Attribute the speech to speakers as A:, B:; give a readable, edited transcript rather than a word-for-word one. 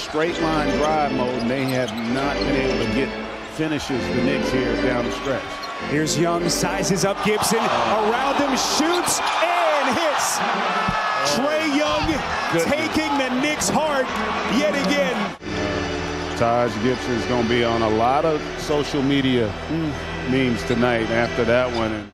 A: straight line drive mode, and they have not been able to get finishes, the Knicks, here down the stretch.
B: Here's Young, sizes up Gibson, around him, shoots, and hits. Trae Young taking the Knicks' heart yet again.
A: Taj Gibson is going to be on a lot of social media memes tonight after that one.